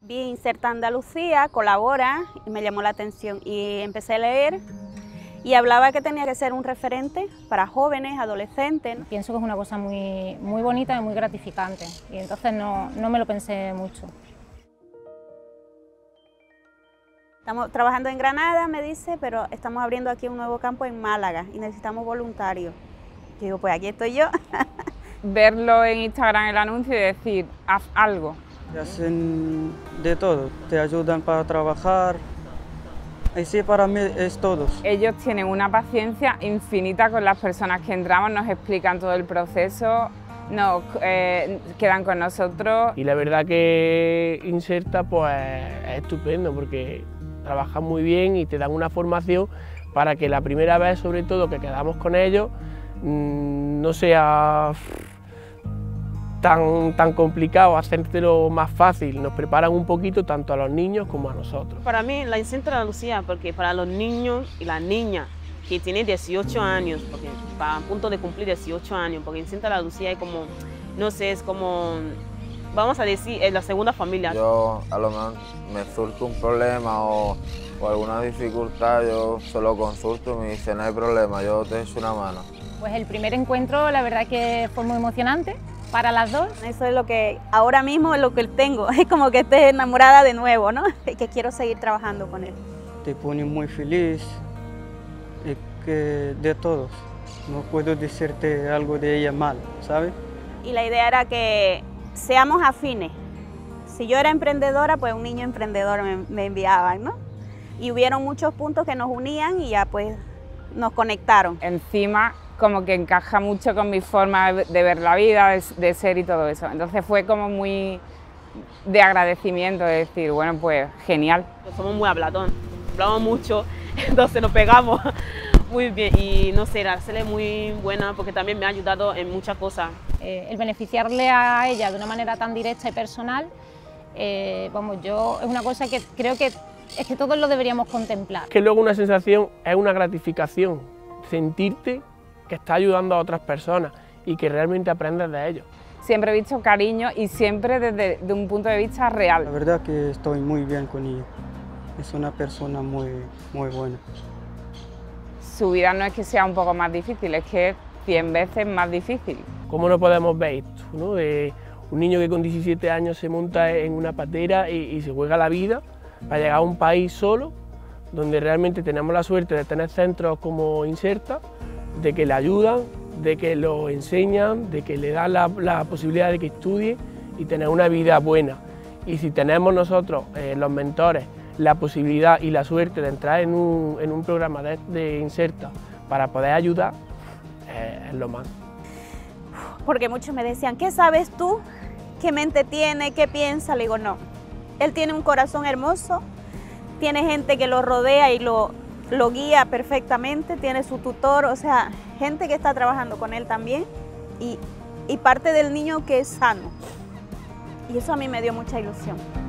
Vi Inserta Andalucía, colabora y me llamó la atención y empecé a leer y hablaba que tenía que ser un referente para jóvenes, adolescentes. Pienso que es una cosa muy bonita y muy gratificante y entonces no me lo pensé mucho. Estamos trabajando en Granada, me dice, pero estamos abriendo aquí un nuevo campo en Málaga y necesitamos voluntarios. Yo digo, pues aquí estoy yo. Verlo en Instagram el anuncio y decir, haz algo. Te hacen de todo, te ayudan para trabajar, y sí, para mí es todo. Ellos tienen una paciencia infinita con las personas que entramos, nos explican todo el proceso, nos quedan con nosotros. Y la verdad que Inserta pues es estupendo porque trabajan muy bien y te dan una formación para que la primera vez, sobre todo, que quedamos con ellos, no sea tan complicado, hacértelo más fácil. Nos preparan un poquito tanto a los niños como a nosotros. Para mí la Inserta Andalucía, porque para los niños y las niñas que tienen 18 años, porque va a punto de cumplir 18 años, porque Inserta Andalucía es como, no sé, es como, vamos a decir, es la segunda familia. Yo a lo mejor me surge un problema o alguna dificultad, yo solo consulto y me dice no hay problema, yo te echo una mano. Pues el primer encuentro la verdad que fue muy emocionante para las dos. Eso es lo que ahora mismo es lo que tengo, es como que estoy enamorada de nuevo, ¿no? Y que quiero seguir trabajando con él. Te pone muy feliz, que de todos. No puedo decirte algo de ella mal, ¿sabes? Y la idea era que seamos afines. Si yo era emprendedora, pues un niño emprendedor me enviaban, ¿no? Y hubieron muchos puntos que nos unían y ya pues nos conectaron. Encima como que encaja mucho con mi forma de ver la vida, de ser y todo eso. Entonces fue como muy de agradecimiento, de decir, bueno, pues genial. Somos muy habladón, hablamos mucho, entonces nos pegamos muy bien y no sé, Araceli es muy buena porque también me ha ayudado en muchas cosas. El beneficiarle a ella de una manera tan directa y personal, vamos, es una cosa que creo que es que todos lo deberíamos contemplar. Que luego una sensación es una gratificación, sentirte que está ayudando a otras personas y que realmente aprendes de ellos. Siempre he visto cariño y siempre desde un punto de vista real. La verdad que estoy muy bien con ella, es una persona muy buena. Su vida no es que sea un poco más difícil, es que es 100 veces más difícil. ¿Cómo no podemos ver esto, ¿no? De un niño que con 17 años se monta en una patera y se juega la vida para llegar a un país solo, donde realmente tenemos la suerte de tener centros como Inserta, de que le ayudan, de que lo enseñan, de que le dan la posibilidad de que estudie y tener una vida buena. Y si tenemos nosotros, los mentores, la posibilidad y la suerte de entrar en un programa de Inserta para poder ayudar, es lo más. Porque muchos me decían, ¿qué sabes tú? ¿Qué mente tiene? ¿Qué piensa? Le digo, no. Él tiene un corazón hermoso, tiene gente que lo rodea y lo guía perfectamente, tiene su tutor, o sea, gente que está trabajando con él también y parte del niño que es sano. Y eso a mí me dio mucha ilusión.